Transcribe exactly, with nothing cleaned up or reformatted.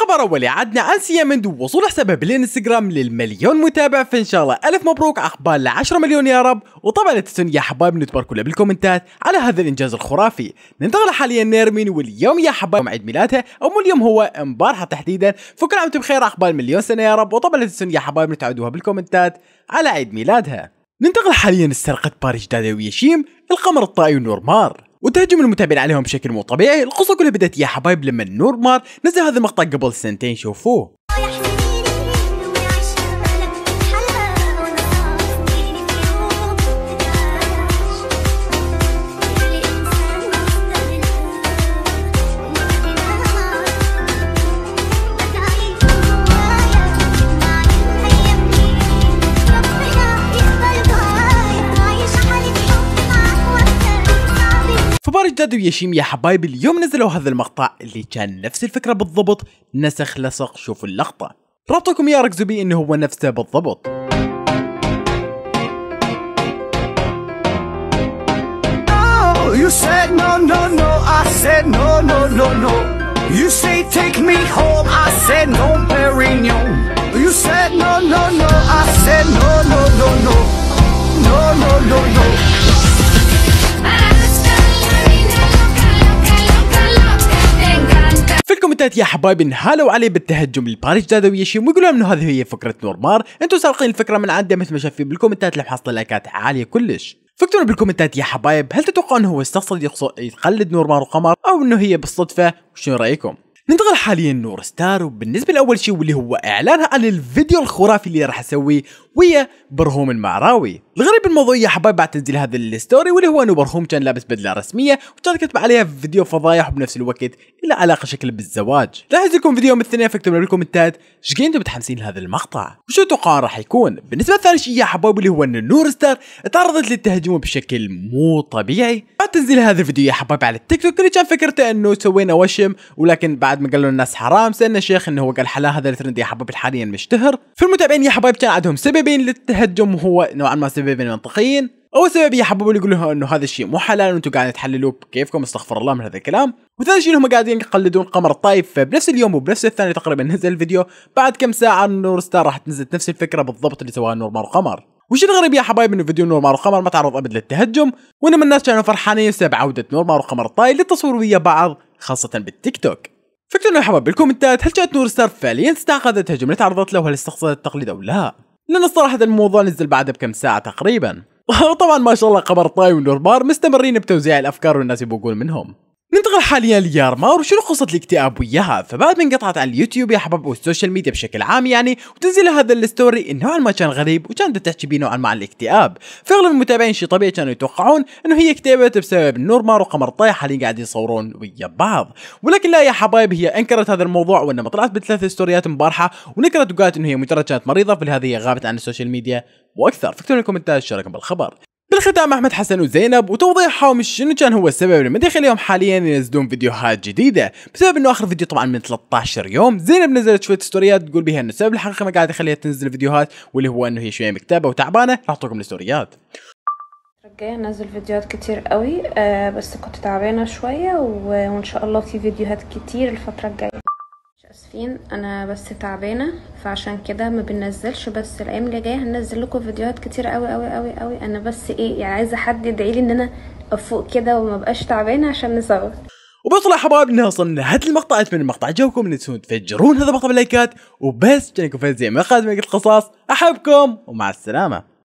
خبر اولي عدنا عن سيا مندو وصول حسابه بالانستغرام للمليون متابع، فان شاء الله الف مبروك، عقبال لعشرة مليون يا رب. وطبعا لا تنسون يا حبايب نتباركوا له بالكومنتات على هذا الانجاز الخرافي. ننتقل حاليا نيرمين، واليوم يا حبايب عيد ميلادها، او مو اليوم، هو امبارحه تحديدا، فكل عام وانتم بخير، عقبال مليون سنه يا رب. وطبعا لا تنسون يا حبايب نتعودوها بالكومنتات على عيد ميلادها. ننتقل حاليا لسرقه باريس جدادة وياشيم، القمر الطائي ونورمار، وتهجم المتابعين عليهم بشكل مو طبيعي. القصه كلها بدات يا حبايب لما نورمار نزل هذا المقطع قبل سنتين، شوفوه. فباريس جدادة وياشيم يا حبايب اليوم نزلوا هذا المقطع اللي كان نفس الفكرة بالضبط، نسخ لصق. شوفوا اللقطة، رابطكم يا ركزوا بيه انه هو نفسه بالضبط. You said no no no, I said no no no no. You say take me home, I said no Perignon. You said no no no, I said no no no no. No no no no. في الكومنتات يا حبايب انهالوا عليه بالتهجم لباريس جدادة وياشيم، ويقولوا انه هذه هي فكرة نورمار، انتم سارقين الفكرة من عنده مثل ما شايفين بالكومنتات اللي محصل لايكات عالية كلش. فاكتبوا بالكومنتات يا حبايب، هل تتوقعوا انه هو استقصد يقلد نورمار وقمر، او انه هي بالصدفة؟ وشنو رايكم؟ ننتقل حاليا نور ستار، وبالنسبه لاول شيء واللي هو اعلانها عن الفيديو الخرافي اللي راح اسويه ويا برهوم المعراوي. الغريب بالموضوع يا حبايب بعد تنزيل هذا الستوري واللي هو انه برهوم كان لابس بدله رسميه، وكان كتب عليها فيديو فضايح، وبنفس الوقت له علاقه شكل بالزواج. راح لكم فيديو مثلنا، فاكتبوا بالكومنتات ايش انتم متحمسين لهذا المقطع، وشو تتوقعون راح يكون. بالنسبه لثاني شيء يا حبايب اللي هو انه نور ستار تعرضت للتهجم بشكل مو طبيعي بعد تنزيل هذا الفيديو يا حبايب على التيك توك، اللي كان فكرته انه سوينا وشم، ولكن بعد ما قالوا الناس حرام سالنا شيخ انه هو قال حلا هذا الترند يا حبايب حاليا مشتهر. في المتابعين يا حبايب كان عندهم سببين للتهجم، وهو نوعا ما سببين منطقيين. اول سبب يا حبايب اللي يقولوا انه هذا الشيء مو حلال وانتم قاعدين تحللوه بكيفكم، استغفر الله من هذا الكلام. وثاني شيء انهم قاعدين يقلدون قمر الطايف. فبنفس اليوم وبنفس الثانيه تقريبا نزل الفيديو، بعد كم ساعه نور ستار راح تنزل نفس الفكره بالضبط اللي سواها نورمار وقمر. وش الغريب يا حبايب انه فيديو نورمار وقمر ما تعرض ابد للتهجم، وانما الناس كانوا فرحانين بسبب عوده نورمار وقمر الطاي للتصوير ويا بعض، خاصه بالتيك توك. فاكتبوا يا حبايب بالكومنتات هل كانت نور ستار فعليا تستعقد التهجم اللي تعرضت له، وهل استقصدت التقليد او لا؟ لان الصراحه الموضوع نزل بعده بكم ساعه تقريبا. وطبعا ما شاء الله قمر طاي ونورمار مستمرين بتوزيع الافكار والناس يبوقون منهم. ننتقل حاليا ليارمار، وشنو قصة الاكتئاب وياها. فبعد ما انقطعت عن اليوتيوب يا حباب والسوشيال ميديا بشكل عام يعني، وتنزل هذا الستوري نوعا ما كان غريب، وكانت تحكي بيه نوعا ما عن الاكتئاب. فاغلب المتابعين شيء طبيعي كانوا يتوقعون انه هي اكتئبت بسبب نورمار وقمر طاي حاليا قاعدين يصورون ويا بعض، ولكن لا يا حبايب، هي انكرت هذا الموضوع، وانما طلعت بثلاث ستوريات مبارحه ونكرت وقالت انه هي مجرد كانت مريضه، فلهذا هي غابت عن السوشيال ميديا واكثر. فاكتبوا بالكومنتات ايش رايكم بالخبر. بالختام احمد حسن وزينب وتوضيحهم شنو كان هو السبب اللي ما يخليهم حاليا ينزلون فيديوهات جديده، بسبب انه اخر فيديو طبعا من ثلاثة عشر يوم زينب نزلت شويه ستوريات تقول بها انه السبب الحقيقي ما قاعد يخليها تنزل فيديوهات، واللي هو انه هي شويه مكتئبه وتعبانه. راح اعطيكم الستوريات. جايه انزل فيديوهات كتير قوي، آه بس كنت تعبانه شويه، وان شاء الله في فيديوهات كتير الفتره الجايه. اسفين انا بس تعبانه، فعشان كده ما بننزلش، بس الايام اللي جايه هننزل لكم فيديوهات كتير قوي قوي قوي قوي. انا بس ايه يعني عايزه حد يدعي لي ان انا افوق كده وما بقاش تعبانه عشان نصور. وبطلع حبايب انها وصلنا هذا المقطع. اتمنى المقطع عجبكم، لا تنسون تفجرون هذا المقطع باللايكات، وبس كانكم فاز زي ما قادم القصص. احبكم ومع السلامه.